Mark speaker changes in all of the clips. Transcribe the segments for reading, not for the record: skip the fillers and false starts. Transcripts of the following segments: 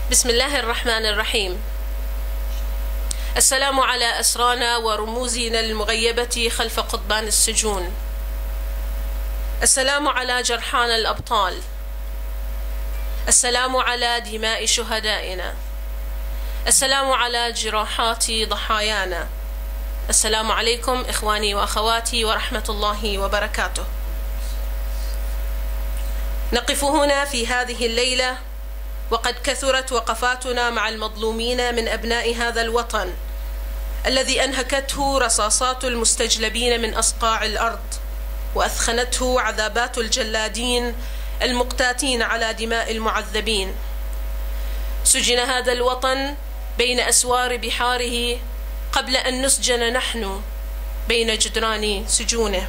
Speaker 1: بسم الله الرحمن الرحيم. السلام على أسرانا ورموزنا المغيبة خلف قضبان السجون. السلام على جرحانا الأبطال. السلام على دماء شهدائنا. السلام على جراحات ضحايانا. السلام عليكم إخواني وأخواتي ورحمة الله وبركاته. نقف هنا في هذه الليلة وقد كثرت وقفاتنا مع المظلومين من أبناء هذا الوطن الذي أنهكته رصاصات المستجلبين من أصقاع الأرض وأثخنته عذابات الجلادين المقتاتين على دماء المعذبين. سجن هذا الوطن بين أسوار بحاره قبل أن نسجن نحن بين جدران سجونه،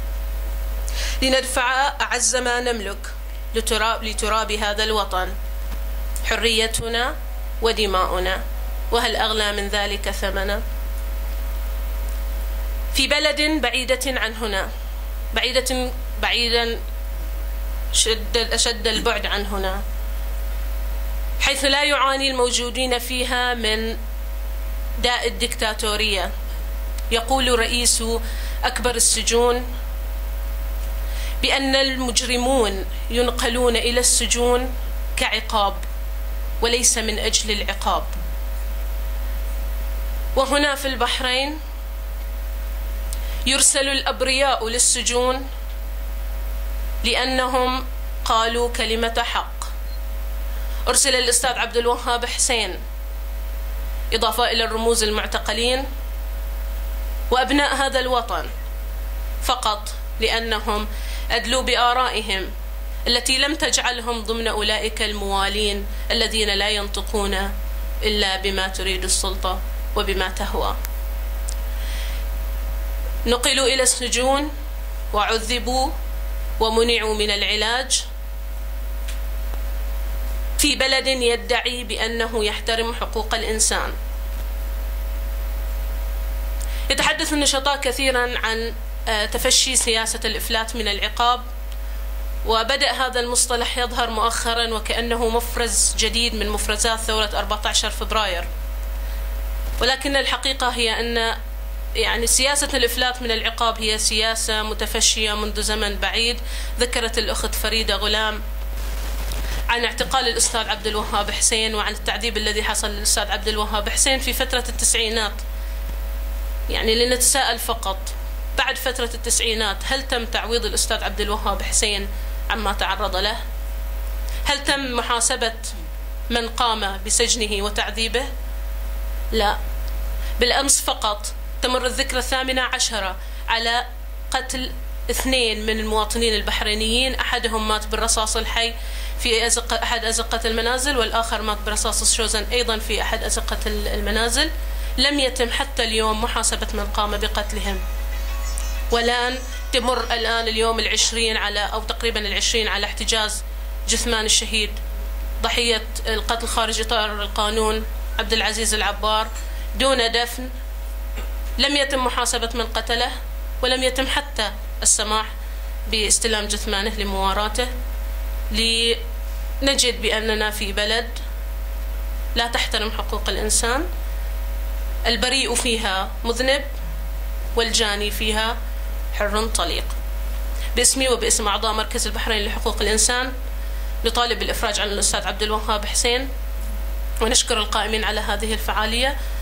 Speaker 1: لندفع أعز ما نملك لتراب هذا الوطن، حريتنا ودماؤنا، وهل أغلى من ذلك ثمنا؟ في بلد بعيدة عن هنا، بعيدا أشد البعد عن هنا، حيث لا يعاني الموجودين فيها من داء الدكتاتورية، يقول رئيس أكبر السجون بأن المجرمون ينقلون إلى السجون كعقاب وليس من أجل العقاب. وهنا في البحرين يرسل الأبرياء للسجون لأنهم قالوا كلمة حق. أرسل الأستاذ عبد الوهاب حسين إضافة إلى الرموز المعتقلين وأبناء هذا الوطن فقط لأنهم أدلوا بآرائهم التي لم تجعلهم ضمن أولئك الموالين الذين لا ينطقون إلا بما تريد السلطة وبما تهوى. نقلوا إلى السجون وعذبوا ومنعوا من العلاج في بلد يدعي بأنه يحترم حقوق الإنسان. يتحدث النشطاء كثيرا عن تفشي سياسة الإفلات من العقاب، وبدأ هذا المصطلح يظهر مؤخرا وكأنه مفرز جديد من مفرزات ثورة 14 فبراير، ولكن الحقيقة هي أن سياسة الإفلات من العقاب هي سياسة متفشية منذ زمن بعيد. ذكرت الأخت فريدة غلام عن اعتقال الأستاذ عبد الوهاب حسين وعن التعذيب الذي حصل للأستاذ عبد الوهاب حسين في فترة التسعينات. لنتساءل فقط بعد فترة التسعينات هل تم تعويض الأستاذ عبد الوهاب حسين عما تعرض له؟ هل تم محاسبة من قام بسجنه وتعذيبه؟ لا. بالأمس فقط تمر الذكرى 18 على قتل 2 من المواطنين البحرينيين، أحدهم مات بالرصاص الحي في أحد أزقة المنازل، والآخر مات برصاص الشوزن أيضا في أحد أزقة المنازل. لم يتم حتى اليوم محاسبة من قام بقتلهم، والآن تمر الآن اليوم 20 أو تقريبا 20 على احتجاز جثمان الشهيد ضحية القتل خارج إطار القانون عبد العزيز العبار دون دفن. لم يتم محاسبة من قتله، ولم يتم حتى السماح باستلام جثمانه لمواراته، لنجد بأننا في بلد لا تحترم حقوق الإنسان، البريء فيها مذنب والجاني فيها حر طليق. باسمي وباسم أعضاء مركز البحرين لحقوق الإنسان نطالب بالإفراج عن الأستاذ عبد الوهاب حسين، ونشكر القائمين على هذه الفعالية.